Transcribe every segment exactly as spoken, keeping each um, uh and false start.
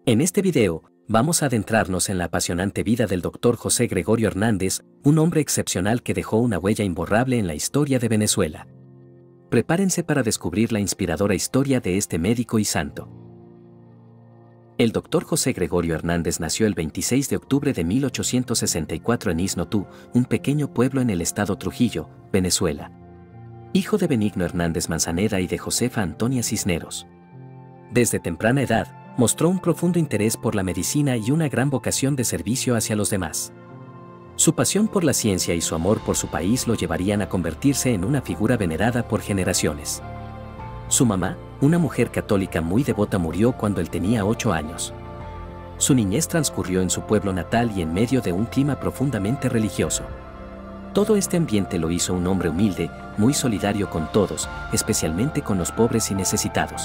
En este video, vamos a adentrarnos en la apasionante vida del doctor José Gregorio Hernández, un hombre excepcional que dejó una huella imborrable en la historia de Venezuela. Prepárense para descubrir la inspiradora historia de este médico y santo. El doctor José Gregorio Hernández nació el veintiséis de octubre de mil ochocientos sesenta y cuatro en Isnotú, un pequeño pueblo en el estado Trujillo, Venezuela. Hijo de Benigno Hernández Manzaneda y de Josefa Antonia Cisneros. Desde temprana edad, mostró un profundo interés por la medicina y una gran vocación de servicio hacia los demás. Su pasión por la ciencia y su amor por su país lo llevarían a convertirse en una figura venerada por generaciones. Su mamá, una mujer católica muy devota, murió cuando él tenía ocho años. Su niñez transcurrió en su pueblo natal y en medio de un clima profundamente religioso. Todo este ambiente lo hizo un hombre humilde, muy solidario con todos, especialmente con los pobres y necesitados.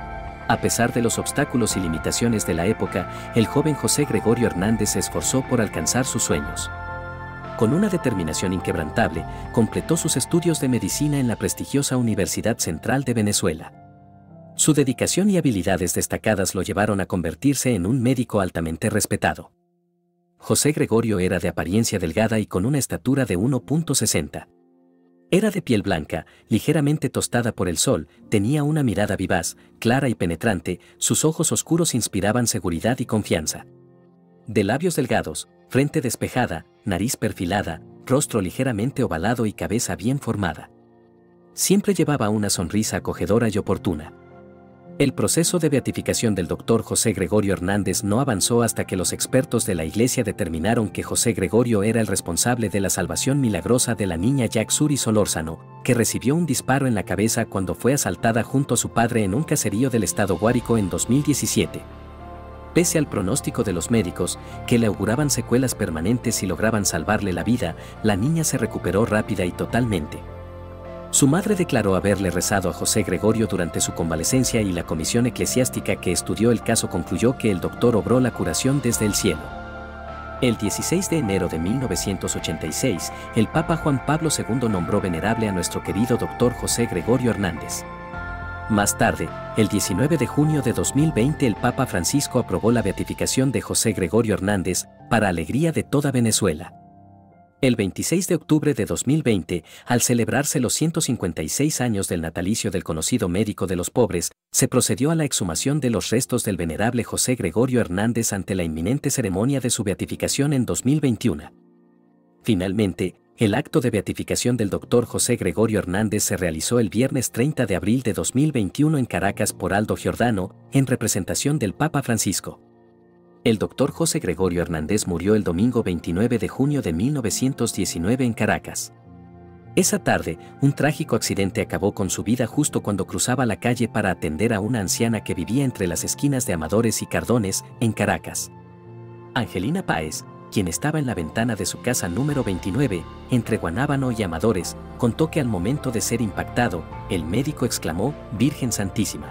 A pesar de los obstáculos y limitaciones de la época, el joven José Gregorio Hernández se esforzó por alcanzar sus sueños. Con una determinación inquebrantable, completó sus estudios de medicina en la prestigiosa Universidad Central de Venezuela. Su dedicación y habilidades destacadas lo llevaron a convertirse en un médico altamente respetado. José Gregorio era de apariencia delgada y con una estatura de uno punto sesenta. Era de piel blanca, ligeramente tostada por el sol, tenía una mirada vivaz, clara y penetrante, sus ojos oscuros inspiraban seguridad y confianza. De labios delgados, frente despejada, nariz perfilada, rostro ligeramente ovalado y cabeza bien formada. Siempre llevaba una sonrisa acogedora y oportuna. El proceso de beatificación del doctor José Gregorio Hernández no avanzó hasta que los expertos de la Iglesia determinaron que José Gregorio era el responsable de la salvación milagrosa de la niña Yaxuri Solórzano, que recibió un disparo en la cabeza cuando fue asaltada junto a su padre en un caserío del estado Guárico en dos mil diecisiete. Pese al pronóstico de los médicos, que le auguraban secuelas permanentes si lograban salvarle la vida, la niña se recuperó rápida y totalmente. Su madre declaró haberle rezado a José Gregorio durante su convalecencia y la comisión eclesiástica que estudió el caso concluyó que el doctor obró la curación desde el cielo. El dieciséis de enero de mil novecientos ochenta y seis, el Papa Juan Pablo segundo nombró venerable a nuestro querido doctor José Gregorio Hernández. Más tarde, el diecinueve de junio de dos mil veinte, el Papa Francisco aprobó la beatificación de José Gregorio Hernández, para alegría de toda Venezuela. El veintiséis de octubre de dos mil veinte, al celebrarse los ciento cincuenta y seis años del natalicio del conocido médico de los pobres, se procedió a la exhumación de los restos del venerable José Gregorio Hernández ante la inminente ceremonia de su beatificación en dos mil veintiuno. Finalmente, el acto de beatificación del doctor José Gregorio Hernández se realizó el viernes treinta de abril de dos mil veintiuno en Caracas por Aldo Giordano, en representación del Papa Francisco. El doctor José Gregorio Hernández murió el domingo veintinueve de junio de mil novecientos diecinueve en Caracas. Esa tarde, un trágico accidente acabó con su vida justo cuando cruzaba la calle para atender a una anciana que vivía entre las esquinas de Amadores y Cardones, en Caracas. Angelina Páez, quien estaba en la ventana de su casa número veintinueve, entre Guanábano y Amadores, contó que al momento de ser impactado, el médico exclamó: «Virgen Santísima».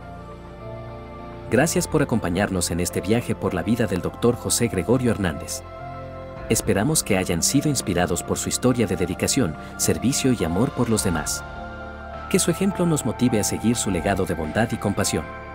Gracias por acompañarnos en este viaje por la vida del doctor José Gregorio Hernández. Esperamos que hayan sido inspirados por su historia de dedicación, servicio y amor por los demás. Que su ejemplo nos motive a seguir su legado de bondad y compasión.